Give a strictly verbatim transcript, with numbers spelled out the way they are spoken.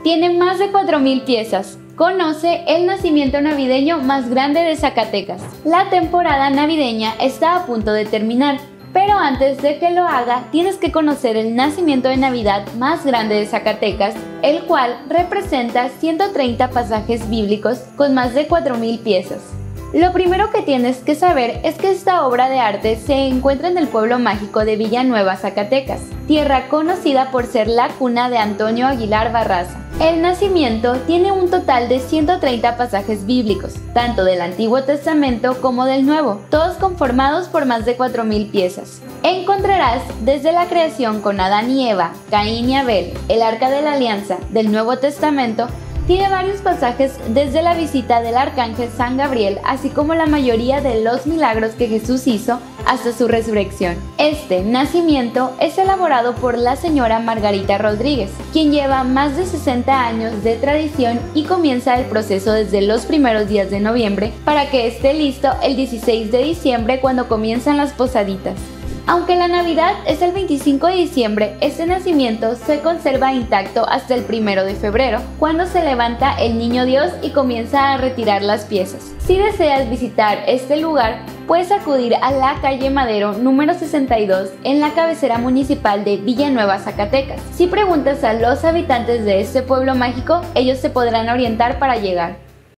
tiene más de cuatro mil piezas. Conoce el nacimiento navideño más grande de Zacatecas. La temporada navideña está a punto de terminar, pero antes de que lo haga, tienes que conocer el nacimiento de Navidad más grande de Zacatecas, el cual representa ciento treinta pasajes bíblicos con más de cuatro mil piezas. Lo primero que tienes que saber es que esta obra de arte se encuentra en el pueblo mágico de Villanueva, Zacatecas, tierra conocida por ser la cuna de Antonio Aguilar Barraza. El nacimiento tiene un total de ciento treinta pasajes bíblicos, tanto del Antiguo Testamento como del Nuevo, todos conformados por más de cuatro mil piezas. Encontrarás desde la creación con Adán y Eva, Caín y Abel, el Arca de la Alianza del Nuevo Testamento. Tiene varios pasajes desde la visita del arcángel San Gabriel, así como la mayoría de los milagros que Jesús hizo hasta su resurrección. Este nacimiento es elaborado por la señora Margarita Rodríguez, quien lleva más de sesenta años de tradición y comienza el proceso desde los primeros días de noviembre para que esté listo el dieciséis de diciembre cuando comienzan las posaditas. Aunque la Navidad es el veinticinco de diciembre, este nacimiento se conserva intacto hasta el primero de febrero, cuando se levanta el Niño Dios y comienza a retirar las piezas. Si deseas visitar este lugar, puedes acudir a la calle Madero número sesenta y dos en la cabecera municipal de Villanueva, Zacatecas. Si preguntas a los habitantes de este pueblo mágico, ellos te podrán orientar para llegar.